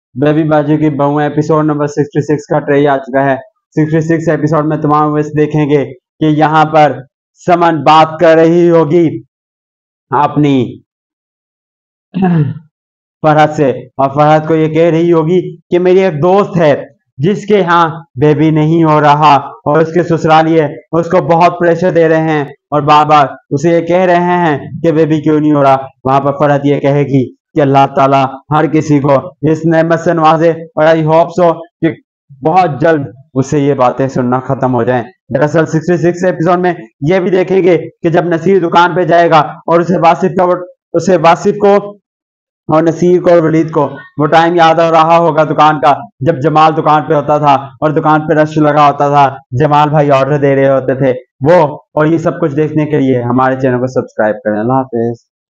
Baby बाजू की बहू एपिसोड नंबर 66 का ट्रेलर आ चुका है। 66 एपिसोड में तमाम व्यस्त देखेंगे कि यहाँ पर समन बात कर रही होगी अपनी फरहत से, और फरहत को ये कह रही होगी कि मेरी एक दोस्त है जिसके यहाँ बेबी नहीं हो रहा, और उसके ससुरालिए उसको बहुत प्रेशर दे रहे हैं और बार बार उसे ये कह रहे हैं कि बेबी क्यों नहीं हो रहा। वहां पर फरहत ये कहेगी कि अल्लाह ताला हर किसी को इस नेमत से नवाजे, और आई होप सो कि बहुत जल्द उसे ये बातें सुनना खत्म हो जाएं। दरअसल 66 एपिसोड में ये भी देखेंगे कि जब नसीर दुकान पे जाएगा और उसे वासिफ को और नसीर को और वलीद को वो टाइम याद आ रहा होगा दुकान का, जब जमाल दुकान पे होता था और दुकान पे रश लगा होता था, जमाल भाई ऑर्डर दे रहे होते थे वो। और ये सब कुछ देखने के लिए हमारे चैनल को सब्सक्राइब करें। अल्लाह हाफिज।